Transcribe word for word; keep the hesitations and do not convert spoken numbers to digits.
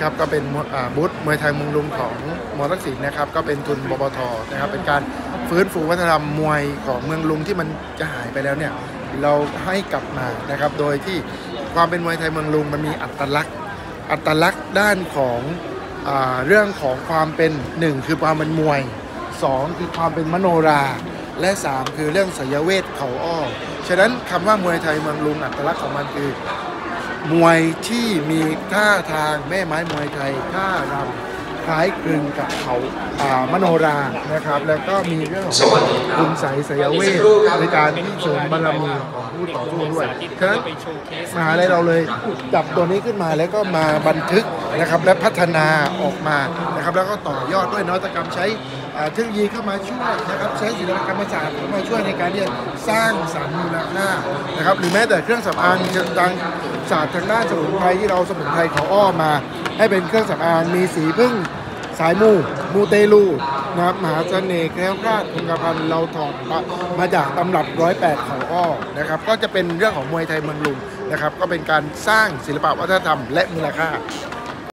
ครับก็เป็นบูธมวยไทยเมืองลุงของมอทักษิณนะครับก็เป็นทุนบปทนะครับเป็นการฟื้นฟูวัฒนธรรมมวยของเมืองลุงที่มันจะหายไปแล้วเนี่ยเราให้กลับมานะครับโดยที่ความเป็นมวยไทยเมืองลุงมันมีอัตลักษณ์อัตลักษณ์ด้านของอ่าเรื่องของความเป็นหนึ่งคือความเป็นมวยสองคือความเป็นมโนราและสามคือเรื่องไสยเวทเขาอ้อฉะนั้นคำว่ามวยไทยเมืองลุงอัตลักษณ์ของมันคือมวยที่มีท่าทางแม่ไม้มวยไทยท่ารำคล้ายคลึงกับเขามโนรานะครับแล้วก็มีเรื่องของคุณไสยไสยเวทในการที่เสริมบารมีของผู้ต่อสู้ด้วยฉะนั้นมหาลัยเราเลยจับตัวนี้ขึ้นมาแล้วก็มาบันทึกนะครับและพัฒนาออกมานะครับแล้วก็ต่อยอดด้วยนวัตกรรมใช้เทคโนโลยีเข้ามาช่วยนะครับใช้ศิลปกรรมศาสตร์เข้ามาช่วยในการที่จะสร้างสรรค์มูลค่านะครับหรือแม้แต่เครื่องสำอางทางศาสตร์ทางด้านสมุนไพรที่เราสมุนไพรเขาอ้อมาให้เป็นเครื่องสำอางมีสีพึ่งสายมูมูเตลูนะครับมหาเสน่ห์แคล้วคลาดคงกระพันเราถอดมาจากตำรับร้อยแปดเขาอ้อนะครับก็จะเป็นเรื่องของมวยไทยเมืองลุงนะครับก็เป็นการสร้างศิลปวัฒนธรรมและมูลค่า